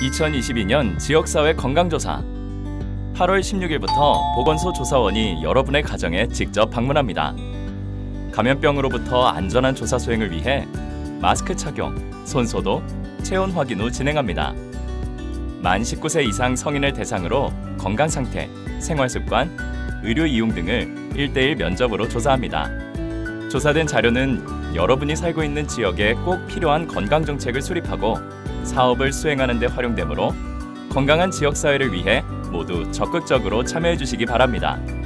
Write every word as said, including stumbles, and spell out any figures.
이천이십이 년 지역사회 건강조사. 팔월 십육일부터 보건소 조사원이 여러분의 가정에 직접 방문합니다. 감염병으로부터 안전한 조사 수행을 위해 마스크 착용, 손소독, 체온 확인 후 진행합니다. 만 십구 세 이상 성인을 대상으로 건강 상태, 생활 습관, 의료 이용 등을 일대일 면접으로 조사합니다. 조사된 자료는 여러분이 살고 있는 지역에 꼭 필요한 건강 정책을 수립하고 사업을 수행하는 데 활용되므로 건강한 지역사회를 위해 모두 적극적으로 참여해 주시기 바랍니다.